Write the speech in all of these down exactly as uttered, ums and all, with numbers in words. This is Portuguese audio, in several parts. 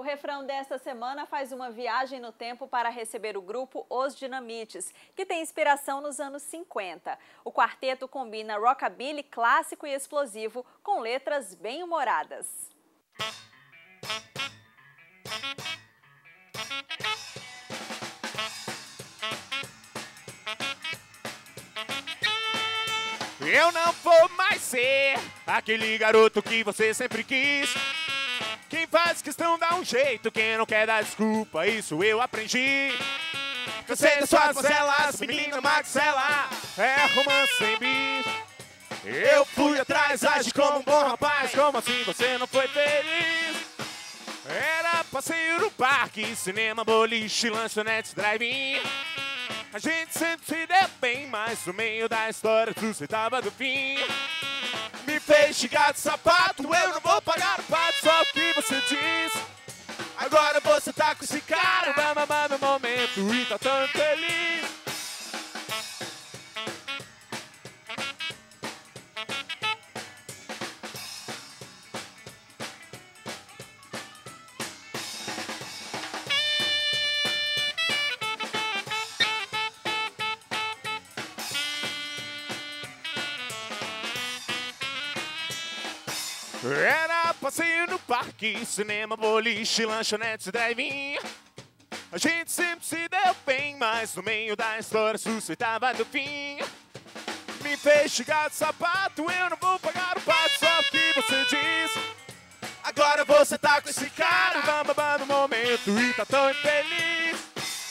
Refrão desta semana faz uma viagem no tempo para receber o grupo Os Dinamites, que tem inspiração nos anos cinquenta. O quarteto combina rockabilly clássico e explosivo com letras bem-humoradas. Eu não vou mais ser aquele garoto que você sempre quis. Quem faz questão dá um jeito, quem não quer dar desculpa, isso eu aprendi. Cansei das suas mazelas, menina maxela, é romance sem bis. Eu fui atrás, age como um bom rapaz, como assim você não foi feliz? Era passeio no parque, cinema, boliche, lanchonete, drive-in. A gente sempre se deu bem, mas no meio da história tu cê tava do fim. Me fez chegar de sapato, eu não vou pagar o pato, só o que você diz. Agora você tá com esse cara, vai mamar no momento e tá tão feliz. Era passeio no parque, cinema, boliche, lanchonete, drive-in. A gente sempre se deu bem, mas no meio da história suspeitava do fim. Me fez chegar de sapato, eu não vou pagar o pato, só o que você diz. Agora você tá com esse cara, vai babar no momento e tá tão infeliz.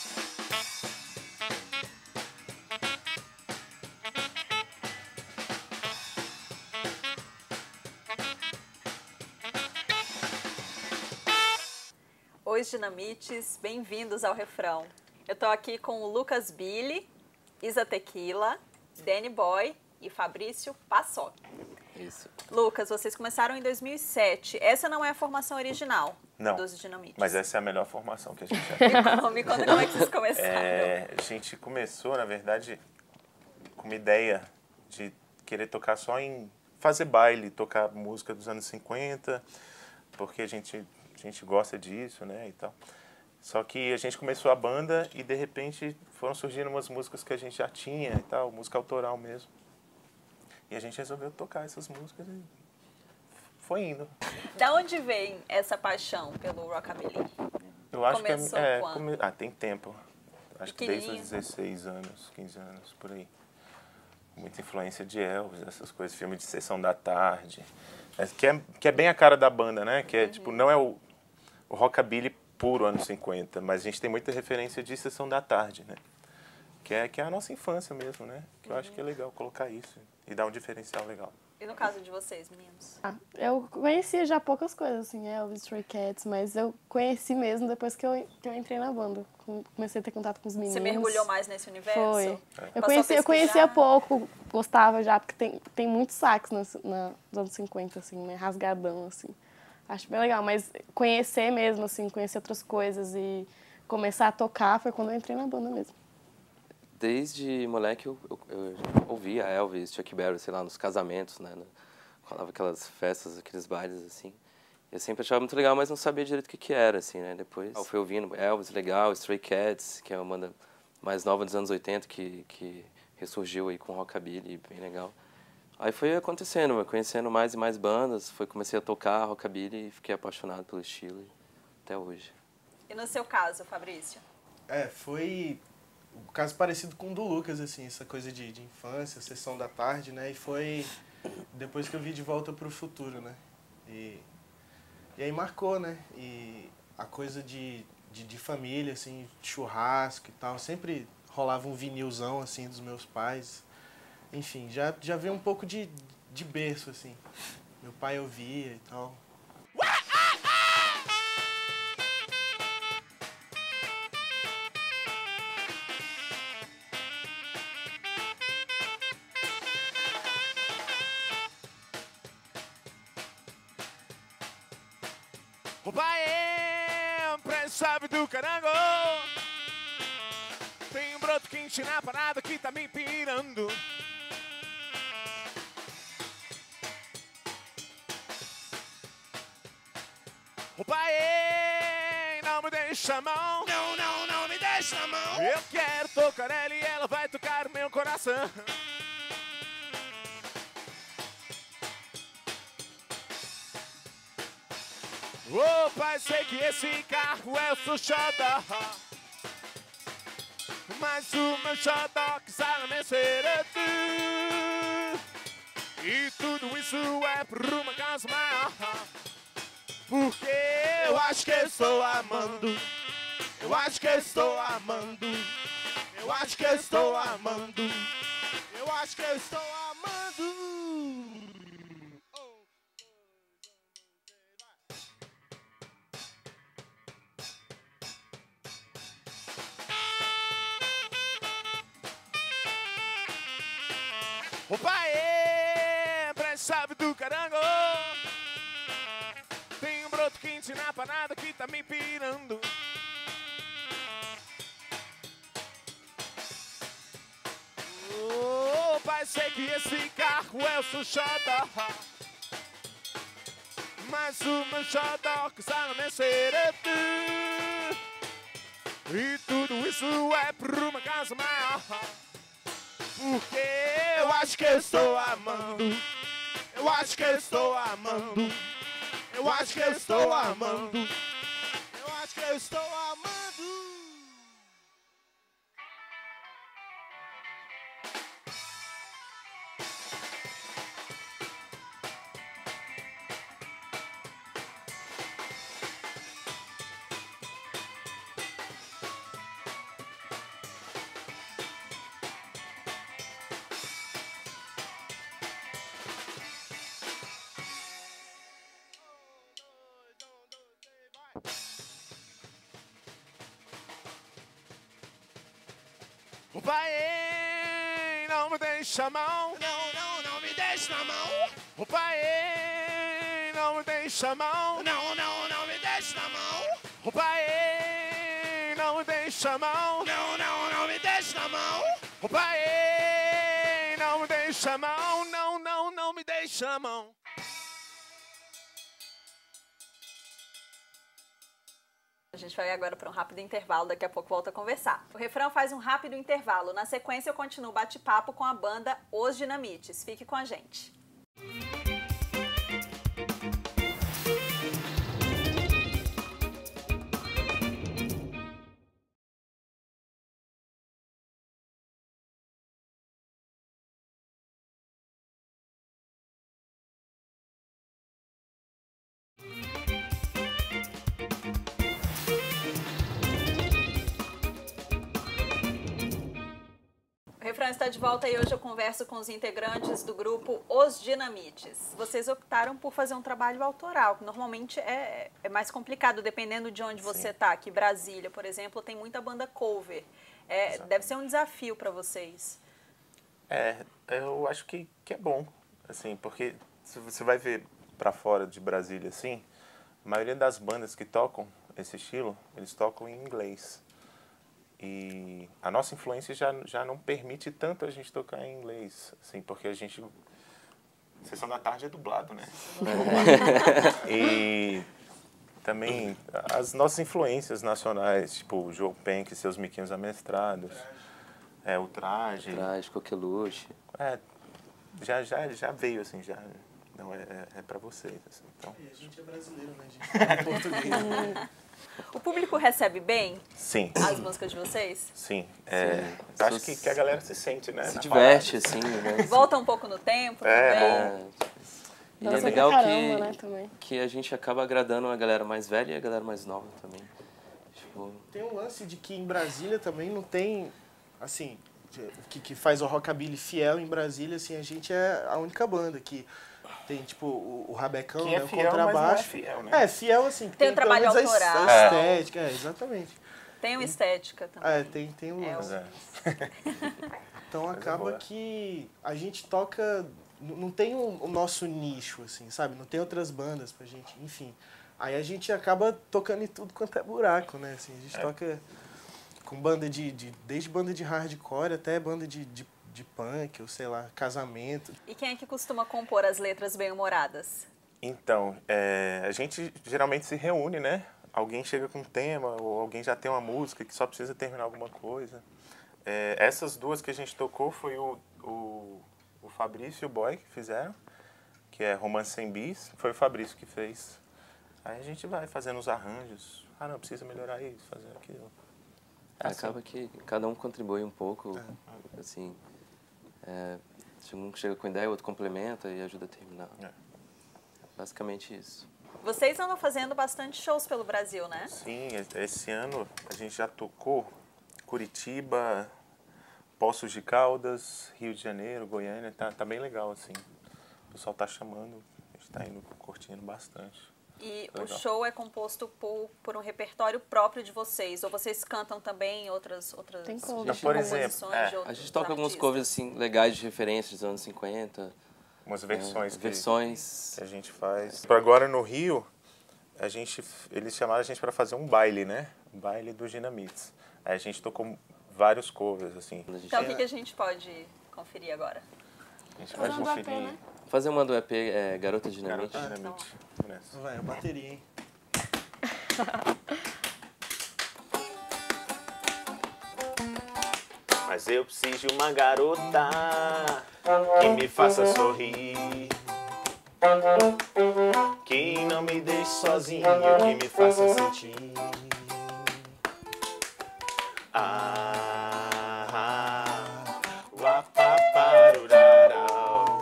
Os Dinamites, bem-vindos ao Refrão. Eu tô aqui com o Lucas Billy, Isa Tequila, Danny Boy e Fabrício Passoc. Isso. Lucas, vocês começaram em dois mil e sete. Essa não é a formação original não, dos Dinamites. Mas essa é a melhor formação que a gente já tem. Me conta como é que vocês começaram. É, a gente começou, na verdade, com uma ideia de querer tocar só em fazer baile, tocar música dos anos cinquenta, porque a gente... A gente gosta disso, né, e tal. Só que a gente começou a banda e, de repente, foram surgindo umas músicas que a gente já tinha e tal, música autoral mesmo. E a gente resolveu tocar essas músicas e foi indo. Da onde vem essa paixão pelo rockabilly? Eu acho Começou que é, é quando? come... Ah, tem tempo. Acho que desde os dezesseis anos, quinze anos, por aí. Muita influência de Elvis, essas coisas, filme de Sessão da Tarde. É, que, é, que é bem a cara da banda, né? Que é, uhum. tipo, não é o... o rockabilly puro anos cinquenta, mas a gente tem muita referência de Sessão da Tarde, né? Que é, que é a nossa infância mesmo, né? Que eu uhum. acho que é legal colocar isso e dar um diferencial legal. E no caso de vocês, meninos? Ah, eu conhecia já poucas coisas, assim, Elvis, Stray Cats, mas eu conheci mesmo depois que eu, que eu entrei na banda. Comecei a ter contato com os meninos. Você mergulhou mais nesse universo? Foi. É. Eu, conheci, eu conhecia pouco, gostava já, porque tem, tem muitos sax nos, na, nos anos cinquenta, assim, né? Rasgadão, assim. Acho bem legal, mas conhecer mesmo, assim, conhecer outras coisas e começar a tocar foi quando eu entrei na banda mesmo. Desde moleque eu, eu, eu ouvia Elvis, Chuck Berry, sei lá, nos casamentos, né? Rolava aquelas festas, aqueles bailes, assim. Eu sempre achava muito legal, mas não sabia direito o que que era, assim, né? Depois eu fui ouvindo Elvis, legal, Stray Cats, que é uma banda mais nova dos anos oitenta, que, que ressurgiu aí com rockabilly, bem legal. Aí foi acontecendo, conhecendo mais e mais bandas, foi, comecei a tocar rockabilly e fiquei apaixonado pelo estilo até hoje. E no seu caso, Fabrício? É, foi um caso parecido com o do Lucas, assim, essa coisa de, de infância, Sessão da Tarde, né? E foi depois que eu vi De Volta para o Futuro, né? E, e aí marcou, né? E a coisa de, de, de família, assim, churrasco e tal, sempre rolava um vinilzão, assim, dos meus pais. Enfim, já, já veio um pouco de, de berço, assim. Meu pai ouvia e tal. O pai é um pré-sabe do carango. Tem um broto quente na parada que tá me pirando. O pai é deixa a mão. Não, não, não me deixa a mão. Eu quero tocar ela e ela vai tocar o meu coração. Ô pai, sei que esse carro é o seu xodó, mas o meu xodó que sabe me ser tu. E tudo isso é por uma casa maior, porque eu acho que eu estou amando. Eu acho que eu estou amando. Eu acho que eu estou amando. Eu acho que eu estou amando. O pai é sabe do carango. Tem um broto quente na panada que tá me pirando. Oh, pai, sei que esse carro é o seu xodó, mas o meu xodó que sabe me ser tu. E tudo isso é por uma casa maior, porque eu acho que eu estou amando. Eu acho que eu estou amando. Eu acho que eu estou amando. Eu acho que eu estou amando. O pai não me deixa a mão. Não, não, não me deixa a mão. O pai não me deixa a mão. Não, não, não me deixa a mão. O pai não me deixa a mão. Não, não, não me deixa a mão. O pai não me deixa a mão. Não, não, não me deixa a mão. A gente vai agora para um rápido intervalo, daqui a pouco volta a conversar. O refrão faz um rápido intervalo. Na sequência eu continuo o bate-papo com a banda Os Dinamites. Fique com a gente. O refrão está de volta e hoje eu converso com os integrantes do grupo Os Dinamites. Vocês optaram por fazer um trabalho autoral, que normalmente é, é mais complicado, dependendo de onde você está. Aqui, Brasília, por exemplo, tem muita banda cover. É, deve ser um desafio para vocês. É, eu acho que, que é bom, assim, porque se você vai ver para fora de Brasília, assim, a maioria das bandas que tocam esse estilo, eles tocam em inglês. E a nossa influência já, já não permite tanto a gente tocar em inglês, assim, porque a gente... Sessão da Tarde é dublado, né? E também as nossas influências nacionais, tipo o Joe Penck e seus miquinhos amestrados, é, o Traje... Traje, Coqueluche. É, já, já, já veio, assim, já... Não, é, é para vocês, assim, então... E a gente é brasileiro, né? A gente fala português. O público recebe bem Sim. as músicas de vocês? Sim. É, Sim. eu acho que, que a galera se sente, né? Se na diverte, parada. assim, né? Volta um pouco no tempo É, também? É. E é Dança pra legal caramba, que, né, também. que a gente acaba agradando a galera mais velha e a galera mais nova também. Tipo, Tem um lance de que em Brasília também não tem, assim, que, que faz o rockabilly fiel em Brasília, assim, a gente é a única banda que tem, tipo, o, o rabecão, Que é né, o fiel, mas não é contrabaixo. fiel, né? É, fiel, assim, que Tem tem, o trabalho pelo menos a es- autoral. a estética, é, exatamente. Tem uma estética também. É, tem, tem um É, lance. É. Então Coisa acaba boa. que a gente toca, n- não tem o, o nosso nicho, assim, sabe? Não tem outras bandas pra gente, enfim. Aí a gente acaba tocando em tudo quanto é buraco, né? Assim, a gente É. toca com banda de, de... Desde banda de hardcore até banda de, de, de punk, ou sei lá, casamento. E quem é que costuma compor as letras bem-humoradas? Então, é, a gente geralmente se reúne, né? alguém chega com um tema, ou alguém já tem uma música que só precisa terminar alguma coisa. É, essas duas que a gente tocou foi o, o, o Fabrício e o Boy que fizeram, que é Romance Sem Bis, foi o Fabrício que fez. Aí a gente vai fazendo os arranjos. Ah, não, precisa melhorar isso, fazer aquilo. É, acaba que cada um contribui um pouco, é. assim, é, um chega com ideia, o outro complementa e ajuda a terminar. É. Basicamente isso. Vocês andam fazendo bastante shows pelo Brasil, né? Sim, esse ano a gente já tocou Curitiba, Poços de Caldas, Rio de Janeiro, Goiânia, tá, tá bem legal, assim. O pessoal tá chamando, a gente tá indo curtindo bastante. E legal. O show é composto por, por um repertório próprio de vocês? Ou vocês cantam também outras, outras Tem composições covers. Por exemplo, é. de outros A gente toca alguns artistas? covers assim, legais de referência dos anos cinquenta. Umas versões, é, que, versões que a gente faz. Por agora no Rio, a gente, eles chamaram a gente para fazer um baile, né? Um baile dos Dinamites. Aí a gente tocou vários covers, assim. Então o que, que a gente pode conferir agora? A gente vai Falando do conferir. A P, né? Fazer uma do E P, é, Garota Dinamite. Garota Dinamite. Nessa. Vai, a bateria, hein? Mas eu preciso de uma garota que me faça sorrir, que não me deixe sozinho, que me faça sentir. Ah, uapaparurarau.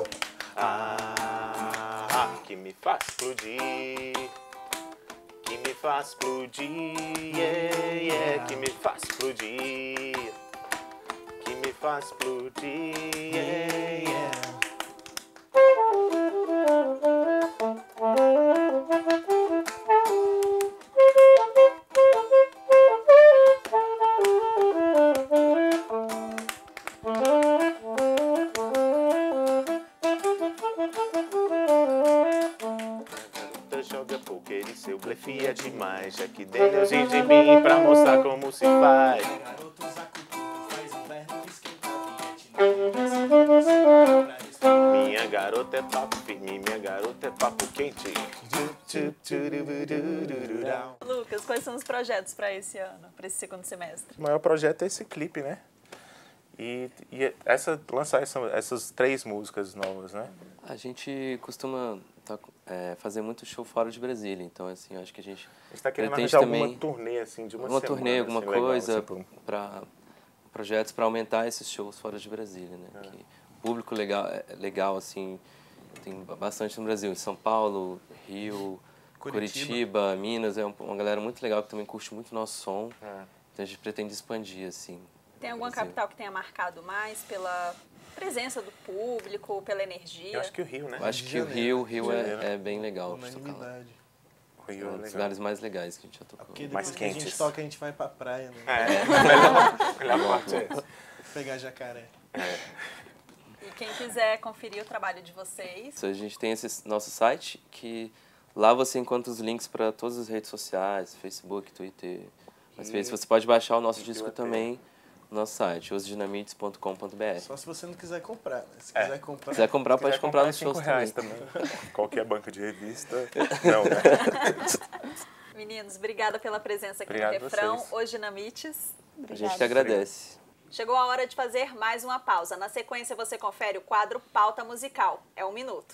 Ah, que me faz explodir, que me faz explodir, yeah, yeah, que me faz explodir. Que me faz explodir, yeah, yeah. Garota joga poker e seu blefe é demais, já que Deus e de mim pra mostrar como se faz. Minha garota é papo firme, minha garota é papo quente. Lucas, quais são os projetos para esse ano, para esse segundo semestre? O maior projeto é esse clipe, né? E, e essa, lançar essa, essas três músicas novas, né? A gente costuma tá, é, fazer muito show fora de Brasília, então assim, eu acho que a gente A gente tá querendo pretende arranjar também alguma turnê, assim, de uma, uma semana. turnê, alguma assim, legal, coisa, tipo, para projetos para aumentar esses shows fora de Brasília, né? É. Que público legal, é legal assim, tem bastante no Brasil, em São Paulo, Rio, Curitiba, Curitiba Minas, é uma galera muito legal que também curte muito o nosso som. É. Então a gente pretende expandir assim. Tem alguma Brasil. capital que tenha marcado mais pela presença do público, pela energia? Eu acho que o Rio, né? Eu acho de que o Janeiro. Rio, Rio De Janeiro. é, é bem legal de tocar lá. Unanimidade. O Rio É é um dos legal. lugares mais legais que a gente já tocou. Porque Mais depois que a gente quentes. toca, a gente vai pra praia, né? É, melhor, melhor parte é essa. Pegar jacaré. E quem quiser conferir o trabalho de vocês, A gente tem esse nosso site que lá você encontra os links para todas as redes sociais, Facebook, Twitter. Mas E- você pode baixar o nosso e disco o E P. também no nosso site, os dinamites ponto com ponto br. Só se você não quiser comprar, né? Se É. quiser comprar... Se quiser comprar, Se pode quiser comprar é nos cinco shows reais também. também. Qualquer banca de revista. Não, né? meninos, obrigada pela presença aqui Obrigado no Refrão, vocês. Os Dinamites. A gente que agradece. Chegou a hora de fazer mais uma pausa. Na sequência, você confere o quadro Pauta Musical. É um minuto.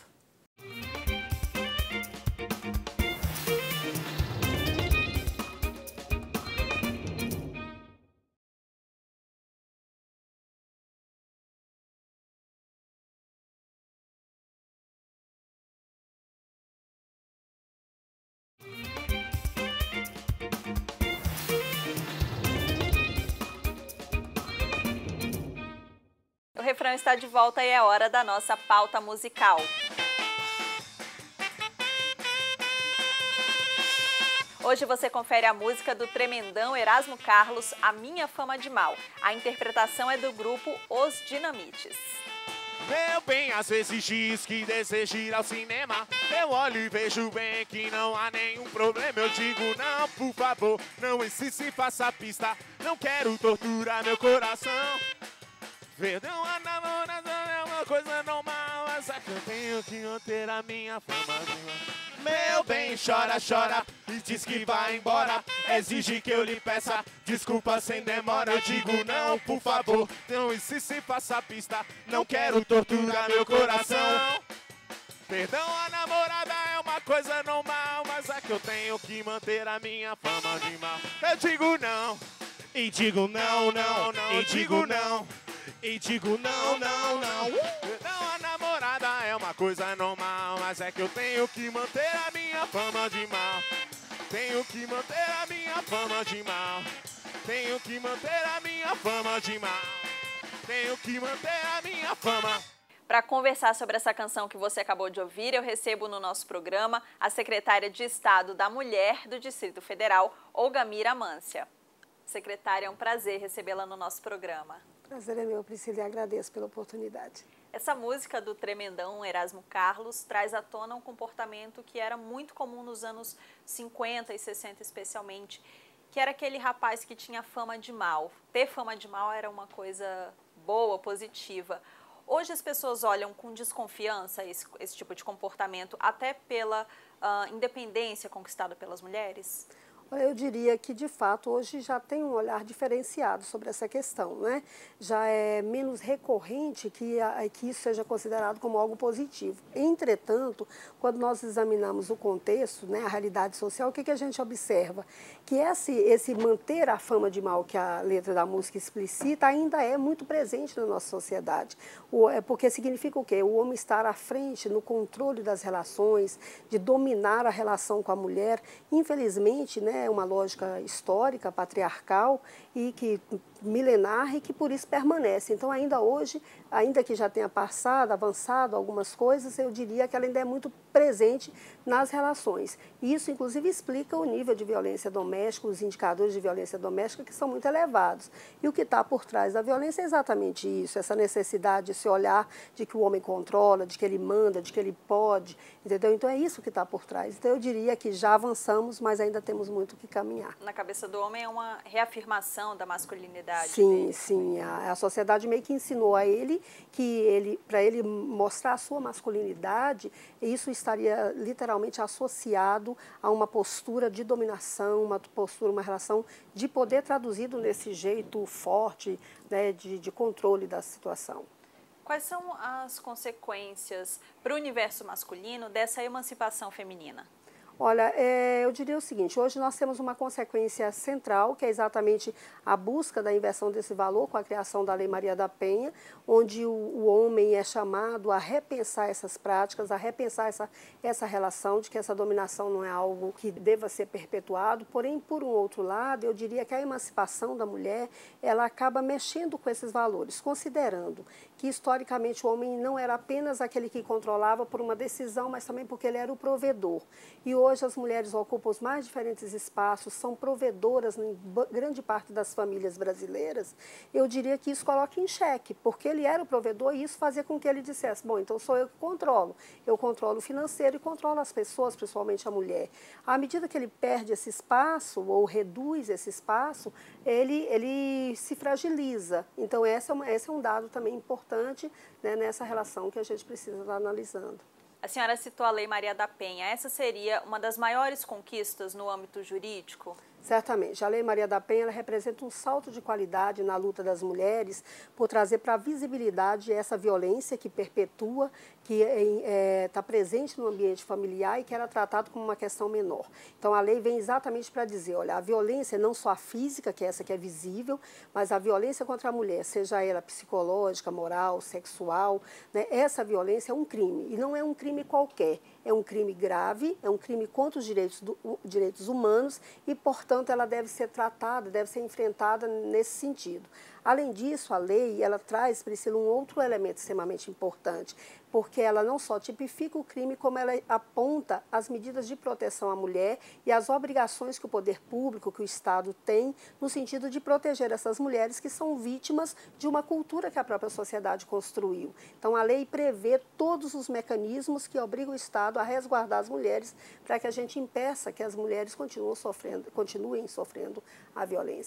O Refrão está de volta e é hora da nossa pauta musical. Hoje você confere a música do tremendão Erasmo Carlos, A Minha Fama de Mal. A interpretação é do grupo Os Dinamites. Meu bem, às vezes diz que deseja ir ao cinema. Eu olho e vejo bem que não há nenhum problema. Eu digo não, por favor, não insiste, faça pista. Não quero torturar meu coração. Perdão, a namoração é uma coisa normal. Às mas é que eu tenho que manter a minha fama de mal. Meu bem, chora, chora e diz que vai embora. Exige que eu lhe peça desculpa sem demora. Eu digo não, por favor, não insista e faça pista. Não quero torturar meu coração. Perdão, a namorada é uma coisa normal, mas é que eu tenho que manter a minha fama de mal. Eu digo não, e digo não, não, não, e digo não, e digo não, não, não. Perdão, a namorada é uma coisa normal, mas é que eu tenho que manter a minha fama de mal. Tenho que manter a minha fama de mal. Tenho que manter a minha fama de mal. Tenho que manter a minha fama. Para conversar sobre essa canção que você acabou de ouvir, eu recebo no nosso programa a secretária de Estado da Mulher do Distrito Federal, Olgamira Amância. Secretária, é um prazer recebê-la no nosso programa. Prazer é meu, Priscila, e agradeço pela oportunidade. Essa música do tremendão Erasmo Carlos traz à tona um comportamento que era muito comum nos anos cinquenta e sessenta especialmente, que era aquele rapaz que tinha fama de mal. Ter fama de mal era uma coisa boa, positiva. Hoje as pessoas olham com desconfiança esse, esse tipo de comportamento, até pela uh, independência conquistada pelas mulheres? Eu diria que, de fato, hoje já tem um olhar diferenciado sobre essa questão, né? Já é menos recorrente que, a, que isso seja considerado como algo positivo. Entretanto, quando nós examinamos o contexto, né, a realidade social, o que, que a gente observa? Que esse, esse manter a fama de mal que a letra da música explicita ainda é muito presente na nossa sociedade. O, é porque significa o quê? O homem estar à frente no controle das relações, de dominar a relação com a mulher. Infelizmente, né, é uma lógica histórica, patriarcal e que milenar e que por isso permanece. Então, ainda hoje, ainda que já tenha passado, avançado algumas coisas, eu diria que ela ainda é muito presente nas relações. E isso, inclusive, explica o nível de violência doméstica, os indicadores de violência doméstica que são muito elevados. E o que está por trás da violência é exatamente isso, essa necessidade, esse olhar de que o homem controla, de que ele manda, de que ele pode, entendeu? Então, é isso que está por trás. Então, eu diria que já avançamos, mas ainda temos muito que caminhar. Na cabeça do homem é uma reafirmação da masculinidade. Sim, dele. sim. A, a sociedade meio que ensinou a ele que ele, para ele mostrar a sua masculinidade, isso estaria literalmente associado a uma postura de dominação, uma postura, uma relação de poder traduzido nesse jeito forte, né, de, de controle da situação. Quais são as consequências para o universo masculino dessa emancipação feminina? Olha, é, eu diria o seguinte, hoje nós temos uma consequência central, que é exatamente a busca da inversão desse valor com a criação da Lei Maria da Penha, onde o, o homem é chamado a repensar essas práticas, a repensar essa, essa relação de que essa dominação não é algo que deva ser perpetuado. Porém, por um outro lado, eu diria que a emancipação da mulher, ela acaba mexendo com esses valores, considerando que historicamente o homem não era apenas aquele que controlava por uma decisão, mas também porque ele era o provedor. E hoje as mulheres ocupam os mais diferentes espaços, são provedoras em grande parte das famílias brasileiras. Eu diria que isso coloca em xeque, porque ele era o provedor e isso fazia com que ele dissesse, bom, então sou eu que controlo. Eu controlo o financeiro e controlo as pessoas, principalmente a mulher. À medida que ele perde esse espaço ou reduz esse espaço, ele, ele se fragiliza. Então esse é, uma, esse é um dado também importante, né, nessa relação que a gente precisa estar analisando. A senhora citou a Lei Maria da Penha. Essa seria uma das maiores conquistas no âmbito jurídico? Certamente. A Lei Maria da Penha ela representa um salto de qualidade na luta das mulheres por trazer para a visibilidade essa violência que perpetua, que está é, tá presente no ambiente familiar e que era tratado como uma questão menor. Então, a lei vem exatamente para dizer, olha, a violência não só a física, que é essa que é visível, mas a violência contra a mulher, seja ela psicológica, moral, sexual, né, essa violência é um crime. E não é um crime qualquer, é um crime grave, é um crime contra os direitos, do, direitos humanos e, portanto, Portanto, ela deve ser tratada, deve ser enfrentada nesse sentido. Além disso, a lei, ela traz, Priscila, um outro elemento extremamente importante, porque ela não só tipifica o crime, como ela aponta as medidas de proteção à mulher e as obrigações que o poder público, que o Estado tem, no sentido de proteger essas mulheres que são vítimas de uma cultura que a própria sociedade construiu. Então, a lei prevê todos os mecanismos que obrigam o Estado a resguardar as mulheres para que a gente impeça que as mulheres continuem sofrendo, continuem sofrendo a violência.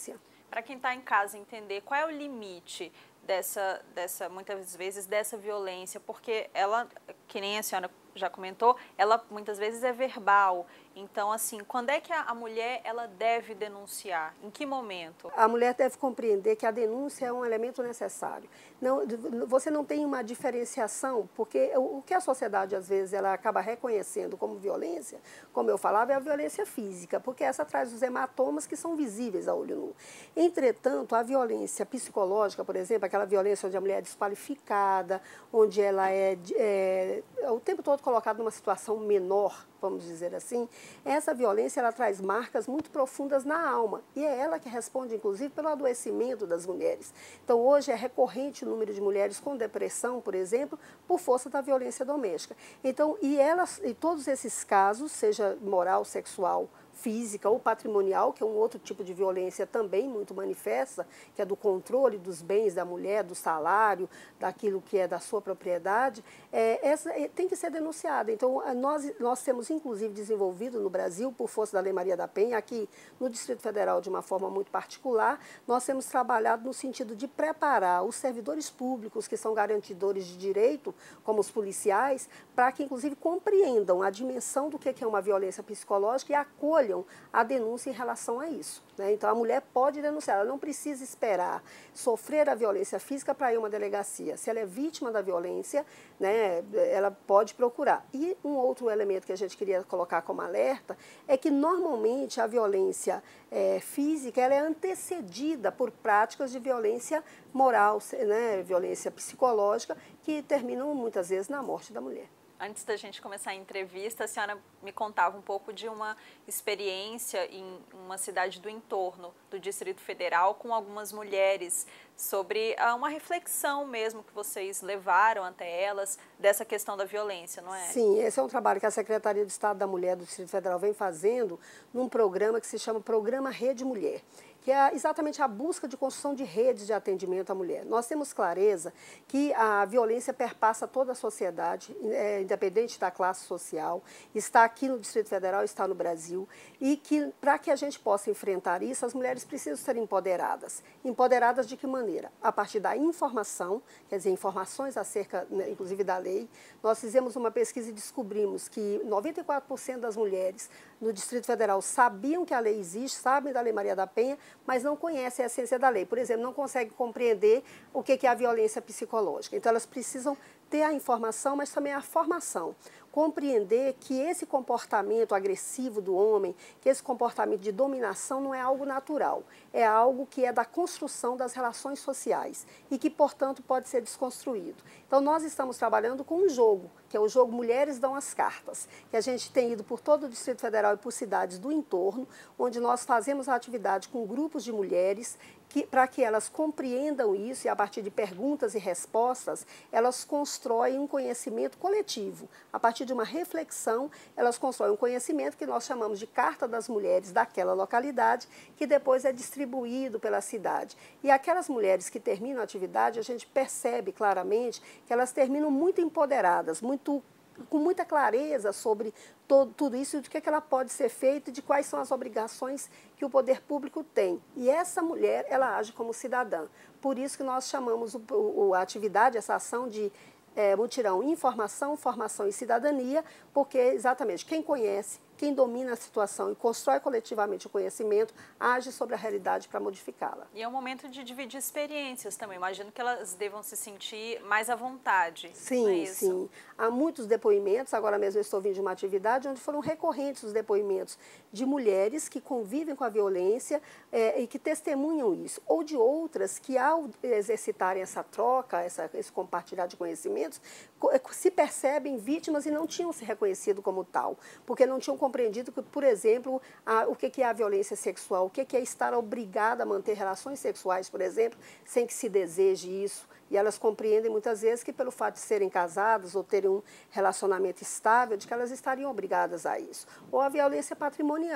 Para quem está em casa entender qual é o limite dessa, dessa, muitas vezes, dessa violência, porque ela, que nem a senhora já comentou, ela muitas vezes é verbal. Então, assim, quando é que a, a mulher ela deve denunciar? Em que momento? A mulher deve compreender que a denúncia é um elemento necessário. Não, você não tem uma diferenciação, porque o, o que a sociedade, às vezes, ela acaba reconhecendo como violência, como eu falava, é a violência física, porque essa traz os hematomas que são visíveis a olho nu. Entretanto, a violência psicológica, por exemplo, aquela violência onde a mulher é desqualificada, onde ela é, é, é o tempo todo colocada numa situação menor, vamos dizer assim, essa violência ela traz marcas muito profundas na alma e é ela que responde, inclusive, pelo adoecimento das mulheres. Então, hoje é recorrente o número de mulheres com depressão, por exemplo, por força da violência doméstica. Então, e elas, e todos esses casos, seja moral, sexual, física ou patrimonial, que é um outro tipo de violência também muito manifesta, que é do controle dos bens da mulher, do salário, daquilo que é da sua propriedade, é, essa é, tem que ser denunciada. Então, nós, nós temos, inclusive, desenvolvido no Brasil, por força da Lei Maria da Penha, aqui no Distrito Federal, de uma forma muito particular, nós temos trabalhado no sentido de preparar os servidores públicos, que são garantidores de direito, como os policiais, para que, inclusive, compreendam a dimensão do que é uma violência psicológica e acolham a denúncia em relação a isso, né? Então, a mulher pode denunciar, ela não precisa esperar sofrer a violência física para ir a uma delegacia. Se ela é vítima da violência, né, ela pode procurar. E um outro elemento que a gente queria colocar como alerta é que, normalmente, a violência é, física ela é antecedida por práticas de violência moral, né, violência psicológica, que terminam, muitas vezes, na morte da mulher. Antes da gente começar a entrevista, a senhora me contava um pouco de uma experiência em uma cidade do entorno do Distrito Federal com algumas mulheres sobre uma reflexão mesmo que vocês levaram até elas dessa questão da violência, não é? Sim, esse é um trabalho que a Secretaria de Estado da Mulher do Distrito Federal vem fazendo num programa que se chama Programa Rede Mulher, que é exatamente a busca de construção de redes de atendimento à mulher. Nós temos clareza que a violência perpassa toda a sociedade, é, independente da classe social, está aqui no Distrito Federal, está no Brasil, e que para que a gente possa enfrentar isso, as mulheres precisam ser empoderadas. Empoderadas de que maneira? A partir da informação, quer dizer, informações acerca, né, inclusive da lei. Nós fizemos uma pesquisa e descobrimos que noventa e quatro por cento das mulheres no Distrito Federal sabiam que a lei existe, sabem da Lei Maria da Penha, mas não conhecem a essência da lei. Por exemplo, não conseguem compreender o que é a violência psicológica. Então, elas precisam ter a informação, mas também a formação. Compreender que esse comportamento agressivo do homem, que esse comportamento de dominação não é algo natural, é algo que é da construção das relações sociais e que, portanto, pode ser desconstruído. Então, nós estamos trabalhando com um jogo, que é o jogo Mulheres Dão as Cartas, que a gente tem ido por todo o Distrito Federal e por cidades do entorno, onde nós fazemos a atividade com grupos de mulheres, para que elas compreendam isso e, a partir de perguntas e respostas, elas constroem um conhecimento coletivo. A partir de uma reflexão, elas constroem um conhecimento que nós chamamos de Carta das Mulheres daquela localidade, que depois é distribuído pela cidade. E aquelas mulheres que terminam a atividade, a gente percebe claramente que elas terminam muito empoderadas, muito com muita clareza sobre todo, tudo isso, de que, é que ela pode ser feita e de quais são as obrigações que o poder público tem. E essa mulher, ela age como cidadã. Por isso que nós chamamos o, o, a atividade, essa ação de é, mutirão Informação, Formação e Cidadania, porque exatamente quem conhece, quem domina a situação e constrói coletivamente o conhecimento, age sobre a realidade para modificá-la. E é um momento de dividir experiências também. Imagino que elas devam se sentir mais à vontade. Sim, é isso? sim. Há muitos depoimentos, agora mesmo eu estou vindo de uma atividade onde foram recorrentes os depoimentos de mulheres que convivem com a violência é, e que testemunham isso, ou de outras que, ao exercitarem essa troca, essa, esse compartilhar de conhecimentos, se percebem vítimas e não tinham se reconhecido como tal, porque não tinham compreendido que, por exemplo, a, o que é a violência sexual, o que é estar obrigada a manter relações sexuais, por exemplo, sem que se deseje isso. E elas compreendem muitas vezes que, pelo fato de serem casadas ou terem um relacionamento estável, de que elas estariam obrigadas a isso. Ou a violência patrimonial,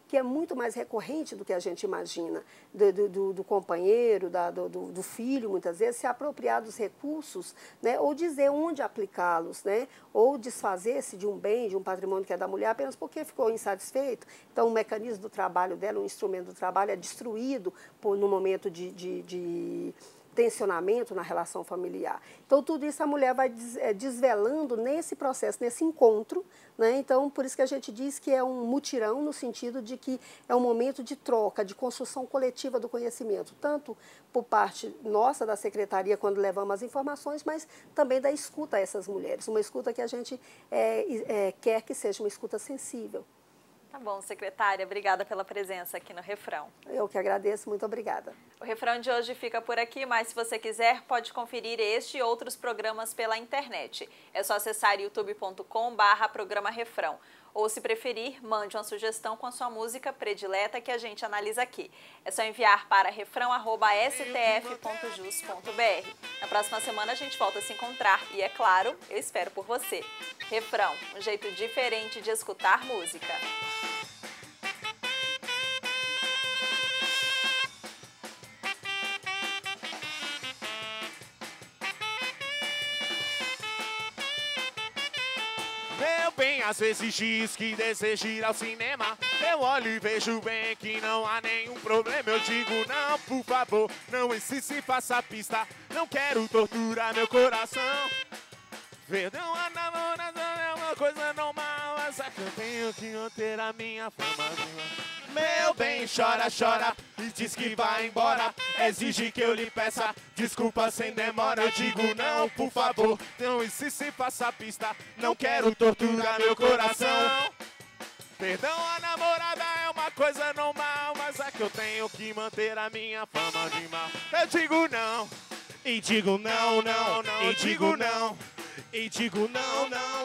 que é muito mais recorrente do que a gente imagina, do, do, do companheiro, da, do, do filho, muitas vezes, se apropriar dos recursos, né, ou dizer onde aplicá-los, né, ou desfazer-se de um bem, de um patrimônio que é da mulher, apenas porque ficou insatisfeito. Então, o mecanismo do trabalho dela, o instrumento do trabalho é destruído por, no momento de, de, de tensionamento na relação familiar. Então, tudo isso a mulher vai desvelando nesse processo, nesse encontro, né? Então, por isso que a gente diz que é um mutirão, no sentido de que é um momento de troca, de construção coletiva do conhecimento, tanto por parte nossa, da secretaria, quando levamos as informações, mas também da escuta a essas mulheres, uma escuta que a gente é, é, quer que seja uma escuta sensível. Tá bom, secretária, obrigada pela presença aqui no Refrão. Eu que agradeço, muito obrigada. O Refrão de hoje fica por aqui, mas se você quiser, pode conferir este e outros programas pela internet. É só acessar youtube ponto com barra programa Refrão. Ou, se preferir, mande uma sugestão com a sua música predileta que a gente analisa aqui. É só enviar para refrão arroba s t f ponto jus ponto b r. Na próxima semana a gente volta a se encontrar e, é claro, eu espero por você. Refrão, um jeito diferente de escutar música. Meu bem, às vezes diz que deseja ir ao cinema. Eu olho e vejo bem que não há nenhum problema. Eu digo não, por favor, não insiste e faça a pista. Não quero torturar meu coração. Perdão, a namoração é uma coisa normal, mas é que eu tenho que manter a minha fama. Meu bem, chora, chora e diz que vai embora. Exige que eu lhe peça desculpa sem demora. Eu digo não, por favor, não insiste e faça a pista. Não quero torturar meu coração. Perdão, a namorada é uma coisa normal, mas é que eu tenho que manter a minha fama de mal. Eu digo não, e digo não, não, não, e digo não, e digo não, não.